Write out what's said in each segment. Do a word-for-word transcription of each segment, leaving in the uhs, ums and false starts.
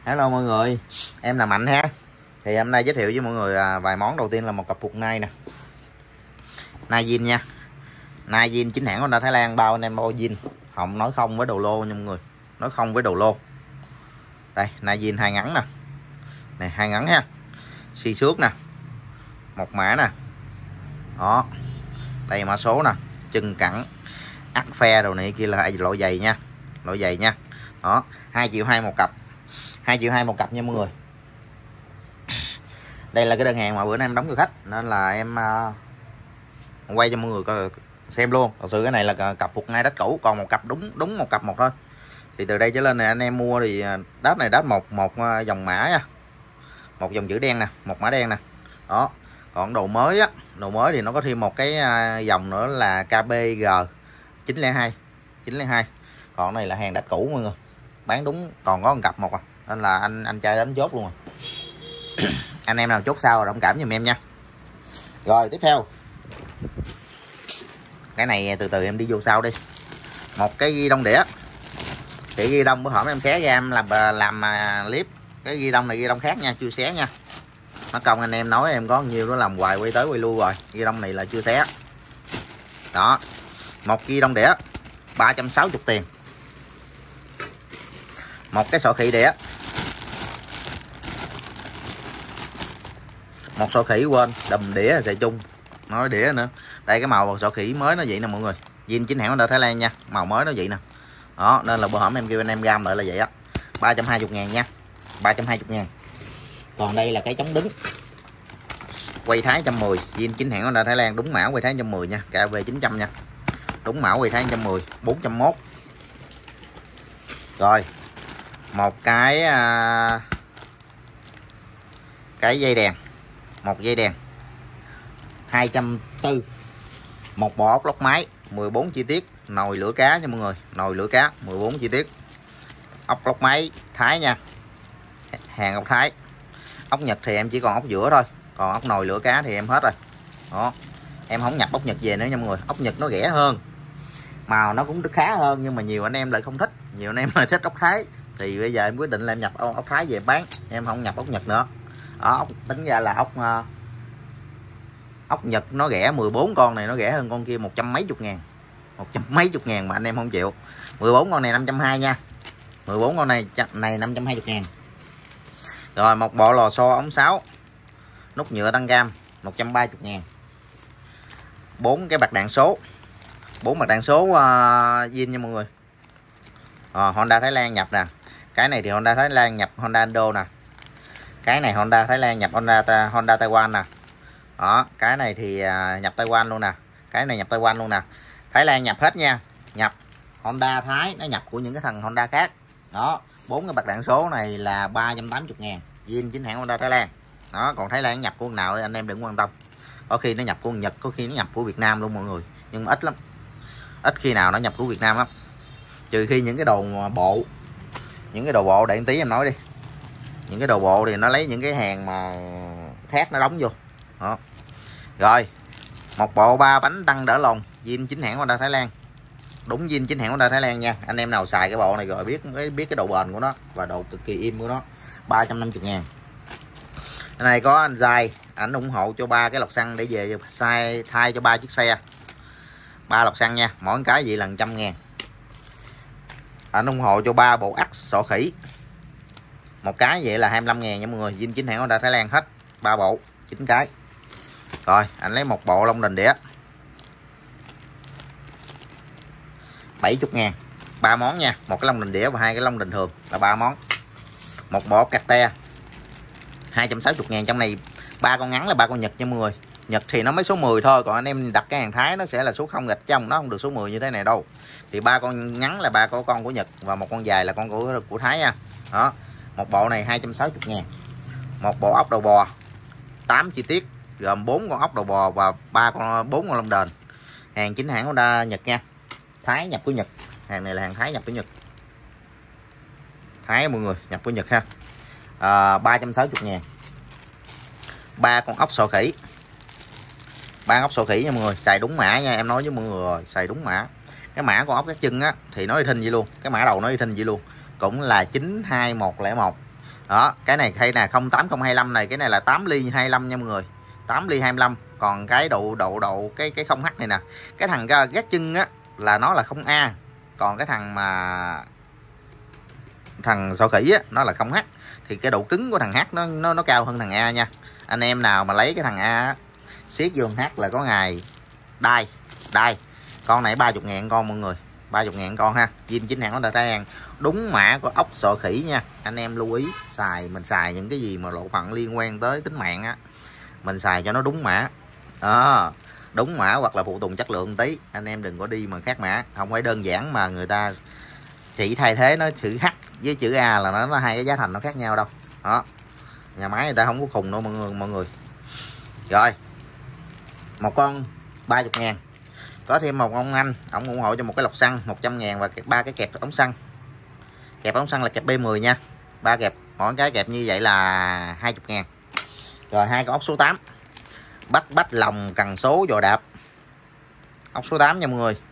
Hello mọi người, em là Mạnh ha. Thì hôm nay giới thiệu với mọi người à, vài món. Đầu tiên là một cặp phục nai nè, nai zin nha. Nai zin chính hãng Honda Thái Lan, bao anh em bao zin, không nói không với đầu lô nha mọi người, nói không với đầu lô. Đây, nai zin hai ngắn nè, này hai ngắn ha, xi xước nè, một mã nè, đó, đây mã số nè, chân cẳng, ắt phe đồ này kia là loại dày nha, loại dày nha. Đó, hai triệu hai một cặp, hai triệu hai một cặp nha mọi người. Đây là cái đơn hàng mà bữa nay em đóng cho khách nên là em uh, quay cho mọi người coi xem luôn. Thật sự cái này là cặp phục nai đắt cũ, còn một cặp đúng đúng một cặp một thôi. Thì từ đây trở lên này anh em mua thì đát này đát một một dòng mã nha, một dòng chữ đen nè, một mã đen nè. Đó, còn đồ mới á, đồ mới thì nó có thêm một cái dòng nữa là ca bê giê chín không hai, chín không hai. Còn này là hàng đắt cũ mọi người, bán đúng còn có một cặp một à, nên là anh anh trai đến chốt luôn rồi. Anh em nào chốt sao rồi thông cảm giùm em nha. Rồi tiếp theo, cái này từ từ em đi vô sau đi. Một cái ghi đông đĩa, cái ghi đông bữa hổm em xé ra em làm làm clip. Cái ghi đông này ghi đông khác nha, chưa xé nha. Nó công anh em nói em có nhiều nó làm hoài quay tới quay lui rồi. Ghi đông này là chưa xé. Đó, một ghi đông đĩa ba trăm sáu mươi tiền. Một cái sọ khỉ đĩa, một sọ khỉ quên đùm đĩa xài chung, nói đĩa nữa. Đây cái màu sọ khỉ mới nó vậy nè mọi người, zin chính hãng Honda Thái Lan nha, màu mới nó vậy nè. Đó nên là bữa hổm em kêu anh em gam lại là vậy á, ba trăm hai mươi ngàn nha, ba trăm hai mươi ngàn. Còn đây là cái chống đứng quay thái một trăm mười, zin chính hãng Honda Thái Lan, đúng mã quay thái một trăm mười nha, ca vê chín trăm nha, đúng mã quay thái một trăm mười, bốn trăm mốt. Rồi một cái à, cái dây đèn, một dây đèn hai trăm bốn mươi, một bộ ốc lóc máy mười bốn chi tiết, nồi lửa cá nha mọi người, nồi lửa cá mười bốn chi tiết, ốc lóc máy Thái nha, hàng ốc Thái. Ốc Nhật thì em chỉ còn ốc giữa thôi, còn ốc nồi lửa cá thì em hết rồi. Đó, em không nhập ốc Nhật về nữa nha mọi người, ốc Nhật nó rẻ hơn, màu nó cũng khá hơn, nhưng mà nhiều anh em lại không thích, nhiều anh em lại thích ốc Thái. Thì bây giờ em quyết định là em nhập ốc Thái về bán, em không nhập ốc Nhật nữa. Đó, ốc, tính ra là ốc uh, ốc Nhật nó rẻ, mười bốn con này nó rẻ hơn con kia một trăm mấy chục ngàn, một trăm mấy chục ngàn mà anh em không chịu. Mười bốn con này năm trăm hai mươi nha, mười bốn con này này năm trăm hai mươi ngàn. Rồi một bộ lò xo ống sáo nút nhựa tăng cam một trăm ba mươi ngàn. Bốn cái bạc đạn số, bốn bạc đạn số uh, zin nha mọi người. À, Honda Thái Lan nhập nè. Cái này thì Honda Thái Lan nhập Honda Indo nè. Cái này Honda Thái Lan nhập Honda Honda Taiwan nè. Đó, cái này thì uh, nhập Taiwan luôn nè. Cái này nhập Taiwan luôn nè. Thái Lan nhập hết nha. Nhập Honda Thái nó nhập của những cái thằng Honda khác. Đó, bốn cái bạc đạn số này là ba trăm tám mươi ngàn, zin chính hãng Honda Thái Lan. Đó, còn Thái Lan nhập của nào thì anh em đừng quan tâm. Có khi nó nhập của Nhật, có khi nó nhập của Việt Nam luôn mọi người, nhưng mà ít lắm. Ít khi nào nó nhập của Việt Nam lắm. Trừ khi những cái đồ bộ, những cái đồ bộ để tí em nói đi, những cái đồ bộ thì nó lấy những cái hàng mà khác nó đóng vô. Đó. Rồi một bộ ba bánh tăng đỡ lồn, zin chính hãng Honda Thái Lan, đúng zin chính hãng Honda Thái Lan nha. Anh em nào xài cái bộ này rồi biết biết cái độ bền của nó và độ cực kỳ im của nó. Ba trăm năm mươi ngàn. Cái này có anh Giai, ảnh ủng hộ cho ba cái lọc xăng để về sai thay cho ba chiếc xe, ba lọc xăng nha, mỗi cái vậy là một trăm ngàn. Anh ủng hộ cho ba bộ ắt sọ khỉ, một cái vậy là hai mươi lăm ngàn nha mọi người, zin chính hãng Honda Thái Lan hết, ba bộ chín cái. Rồi anh lấy một bộ lông đình đĩa bảy mươi ngàn, ba món nha, một cái lông đình đĩa và hai cái lông đình thường là ba món. Một bộ cạc te hai trăm sáu mươi ngàn, trong này ba con ngắn là ba con Nhật nha mọi người. Nhật thì nó mới số mười thôi, còn anh em đặt cái hàng Thái nó sẽ là số không gạch trong, nó không được số mười như thế này đâu. Thì ba con ngắn là ba con con của Nhật và một con dài là con của của Thái nha. Đó, một bộ này hai trăm sáu mươi ngàn. Một bộ ốc đầu bò tám chi tiết, gồm bốn con ốc đầu bò và ba con bốn con lông đền, hàng chính hãng Honda Nhật nha, Thái nhập của Nhật. Hàng này là hàng Thái nhập của Nhật, Thái mọi người, nhập của Nhật ha. À, ba trăm sáu mươi ngàn. Ba con ốc sọ khỉ, ba ốc sọ khỉ nha mọi người, xài đúng mã nha, em nói với mọi người rồi, xài đúng mã. Cái mã con ốc các chân á thì nói y thinh vậy luôn, cái mã đầu nói y thinh vậy luôn, cũng là chín hai một không một. Đó, cái này hay là không tám không hai lăm này, cái này là tám ly hai lăm nha mọi người. tám ly hai lăm. Còn cái độ độ độ cái cái không H này nè. Cái thằng gác chân á là nó là không A. Còn cái thằng mà thằng sọ khỉ á nó là không H. Thì cái độ cứng của thằng H nó nó nó cao hơn thằng A nha. Anh em nào mà lấy cái thằng A á, siết vô H là có ngày đai, đai. Con này ba mươi ngàn con mọi người, ba mươi ngàn con ha. Zin chính hãng Honda Thái Lan, đúng mã của ốc sọ khỉ nha. Anh em lưu ý xài, mình xài những cái gì mà lộ phận liên quan tới tính mạng á, mình xài cho nó đúng mã. À, đúng mã hoặc là phụ tùng chất lượng tí, anh em đừng có đi mà khác mã. Không phải đơn giản mà người ta chỉ thay thế nó chữ H với chữ A là nó, nó hai cái giá thành nó khác nhau đâu. Đó, nhà máy người ta không có khùng đâu mọi người mọi người. Rồi, một con ba mươi ngàn. Có thêm một ông anh, ông ủng hộ cho một cái lọc xăng một trăm ngàn và ba cái kẹp ống xăng. Kẹp ống xăng là kẹp B mười nha. Ba kẹp, mỗi cái kẹp như vậy là hai mươi ngàn. Rồi hai con ốc số tám. Bắt bách lòng cần số dò đạp. Ốc số tám nha mọi người.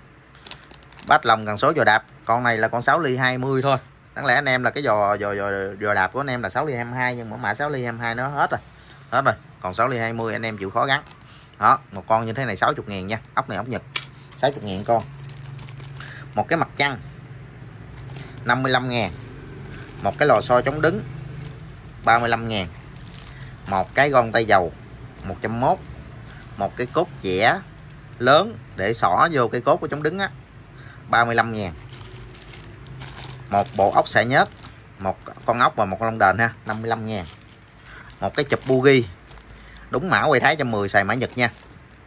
Bách lòng cần số dò đạp. Con này là con sáu ly hai mươi thôi. Đáng lẽ anh em là cái dò dò dò, dò đạp của anh em là sáu ly hai mươi hai, nhưng mà mã sáu ly hai mươi hai nó hết rồi. Hết rồi. Còn sáu ly hai mươi anh em chịu khó gắn. Đó, một con như thế này sáu mươi ngàn nha. Ốc này ốc Nhật. sáu mươi ngàn con. Một cái mặt trăng năm mươi lăm ngàn. Một cái lò xo chống đứng ba mươi lăm ngàn. Một cái gòn tay dầu một trăm mốt. Một cái cốt chẻ lớn để xỏ vô cái cốt của chống đứng á ba mươi lăm ngàn. Một bộ ốc xả nhớt, một con ốc và một con lông đền ha, năm mươi lăm ngàn. Một cái chụp bugi đúng mã quay Thái một trăm mười, xài mã Nhật nha.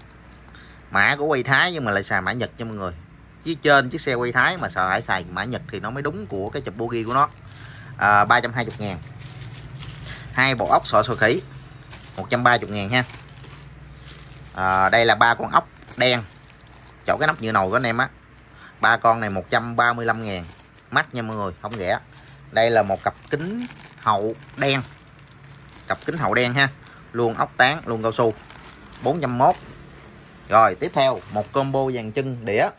Mã của quay Thái nhưng mà lại xài mã Nhật nha mọi người. Chứ trên chiếc xe quay Thái mà sợ phải xài mã Nhật thì nó mới đúng của cái chụp bugi của nó. À, ba trăm hai mươi ngàn. Hai bộ ốc sọ sọ khỉ một trăm ba mươi ngàn ha. À, đây là ba con ốc đen chỗ cái nắp nhựa nồi của anh em á. Ba con này một trăm ba mươi lăm ngàn. Mắc nha mọi người, không rẻ. Đây là một cặp kính hậu đen. Cặp kính hậu đen ha. Luôn ốc tán, luôn cao su bốn trăm mốt. Rồi tiếp theo một combo dàn chân đĩa.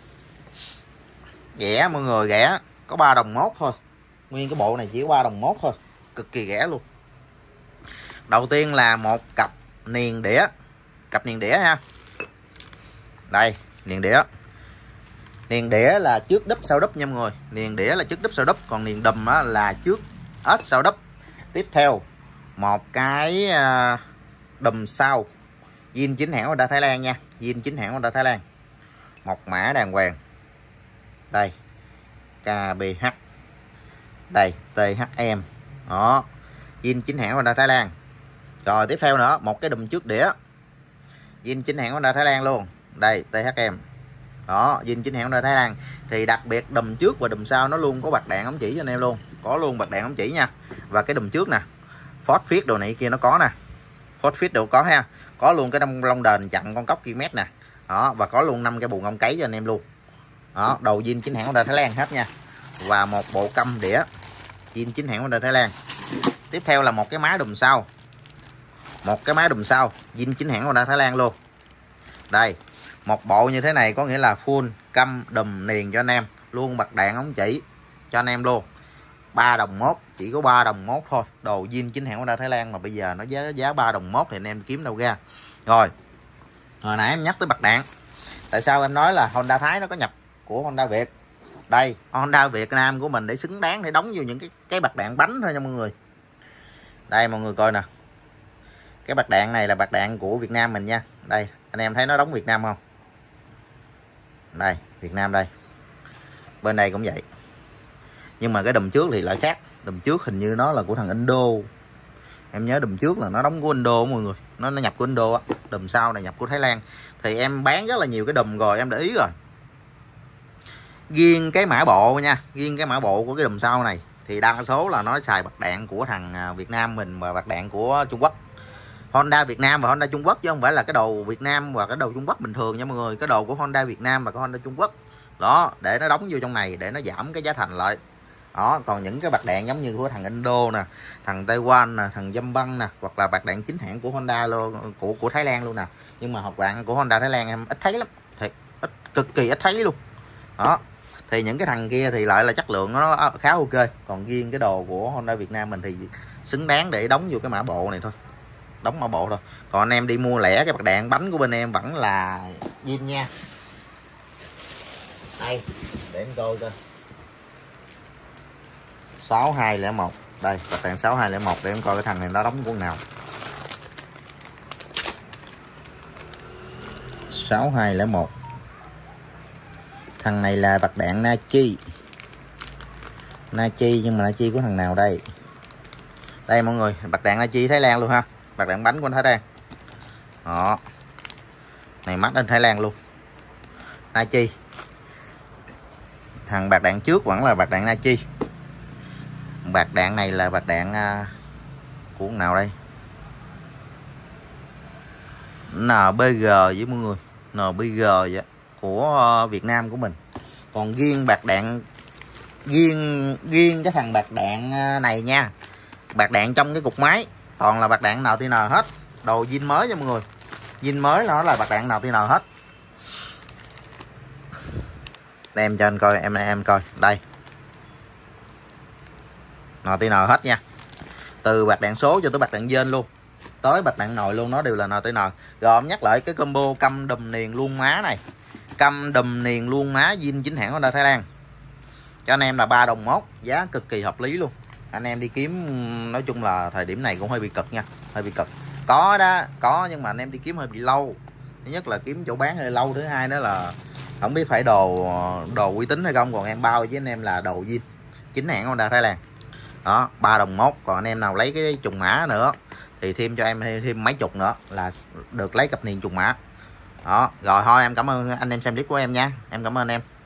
Rẻ mọi người, rẻ. Có ba đồng mốt thôi. Nguyên cái bộ này chỉ có ba đồng mốt thôi. Cực kỳ rẻ luôn. Đầu tiên là một cặp niền đĩa. Cặp niền đĩa ha. Đây, niền đĩa. Niền đĩa là trước đúp sau đúp nha mọi người. Niền đĩa là trước đúp sau đúp. Còn niền đùm á, là trước ếch sau đúp. Tiếp theo một cái đùm sau zin chính hãng Honda Thái Lan nha. Zin chính hãng Honda Thái Lan. Một mã đàng hoàng. Đây ca bê hát. Đây tê hát em. Đó, zin chính hãng Honda Thái Lan. Rồi tiếp theo nữa, một cái đùm trước đĩa zin chính hãng Honda Thái Lan luôn. Đây tê hát em. Đó, zin chính hãng Honda Thái Lan. Thì đặc biệt đùm trước và đùm sau nó luôn có bạc đạn ống chỉ cho anh em luôn. Có luôn bạc đạn ống chỉ nha. Và cái đùm trước nè, Ford Fit đồ này kia nó có nè. Ford Fit đều có ha. Có luôn cái đông lông đền chặn con cốc kia mét nè. Đó, và có luôn năm cái buồng ong cấy cho anh em luôn. Đó, đầu zin chính hãng Honda Thái Lan hết nha. Và một bộ căm đĩa zin chính hãng Honda Thái Lan. Tiếp theo là một cái má đùm sau. Một cái má đùm sau zin chính hãng Honda Thái Lan luôn. Đây, một bộ như thế này có nghĩa là full căm đùm niền cho anh em, luôn bạc đạn ống chỉ cho anh em luôn. ba đồng mốt, chỉ có ba đồng mốt thôi. Đồ zin chính hãng Honda Thái Lan mà bây giờ nó giá giá ba đồng mốt thì anh em kiếm đâu ra. Rồi. Hồi nãy em nhắc tới bạc đạn. Tại sao em nói là Honda Thái nó có nhập của Honda Việt? Đây, Honda Việt Nam của mình để xứng đáng để đóng vô những cái cái bạc đạn bánh thôi nha mọi người. Đây mọi người coi nè. Cái bạc đạn này là bạc đạn của Việt Nam mình nha. Đây, anh em thấy nó đóng Việt Nam không? Đây, Việt Nam đây. Bên đây cũng vậy. Nhưng mà cái đùm trước thì lại khác. Đùm trước hình như nó là của thằng Indo. Em nhớ đùm trước là nó đóng của Indo mọi người. Nó nó nhập của Indo á. Đùm sau này nhập của Thái Lan. Thì em bán rất là nhiều cái đùm rồi, em để ý rồi. Riêng cái mã bộ nha, riêng cái mã bộ của cái đùm sau này thì đa số là nó xài bạc đạn của thằng Việt Nam mình và bạc đạn của Trung Quốc. Honda Việt Nam và Honda Trung Quốc chứ không phải là cái đồ Việt Nam và cái đồ Trung Quốc bình thường nha mọi người. Cái đồ của Honda Việt Nam và cái Honda Trung Quốc. Đó, để nó đóng vô trong này để nó giảm cái giá thành lại. Đó, còn những cái bạc đạn giống như của thằng Indo nè, thằng Taiwan nè, thằng Dâm Băng nè, hoặc là bạc đạn chính hãng của Honda luôn, của của Thái Lan luôn nè. Nhưng mà hộp đạn của Honda Thái Lan em ít thấy lắm, thiệt, ít, cực kỳ ít thấy luôn. Đó. Thì những cái thằng kia thì lại là chất lượng nó khá ok, còn riêng cái đồ của Honda Việt Nam mình thì xứng đáng để đóng vô cái mã bộ này thôi, đóng mã bộ thôi. Còn anh em đi mua lẻ cái bạc đạn bánh của bên em vẫn là zin nha. Đây để em coi coi sáu hai không một, đây bạc đạn sáu hai không một để em coi cái thằng này nó đóng con nào. Sáu hai không một, thằng này là bạc đạn Nachi. Nachi nhưng mà Nachi của thằng nào đây? Đây mọi người, bạc đạn Nachi Thái Lan luôn ha, bạc đạn bánh của Thái Lan. Đó. Này mắt lên Thái Lan luôn. Nachi. Thằng bạc đạn trước vẫn là bạc đạn Nachi. Bạc đạn này là bạc đạn uh, của nào đây? en bê giê với mọi người, en bê giê vậy, của Việt Nam của mình. Còn riêng bạc đạn riêng riêng cái thằng bạc đạn này nha, bạc đạn trong cái cục máy toàn là bạc đạn en tê en hết, đồ zin mới nha mọi người, zin mới nó là bạc đạn en tê en hết. Đem cho anh coi, em em coi đây, en tê en hết nha, từ bạc đạn số cho tới bạc đạn dên luôn, tới bạc đạn nồi luôn, nó đều là en tê en. Rồi em nhắc lại cái combo căm đùm niền luôn má này, căm đùm niền luôn má zin chính hãng Honda Thái Lan cho anh em là ba đồng mốt, giá cực kỳ hợp lý luôn. Anh em đi kiếm nói chung là thời điểm này cũng hơi bị cực nha, hơi bị cực. Có đó, có nhưng mà anh em đi kiếm hơi bị lâu. Thứ nhất là kiếm chỗ bán hơi lâu, thứ hai nữa là không biết phải đồ đồ uy tín hay không. Còn em bao với anh em là đồ zin chính hãng Honda Thái Lan. Đó, ba đồng mốt. Còn anh em nào lấy cái trùng mã nữa thì thêm cho em thêm mấy chục nữa là được lấy cặp niên trùng mã. Đó, rồi thôi em cảm ơn anh em xem clip của em nha. Em cảm ơn em.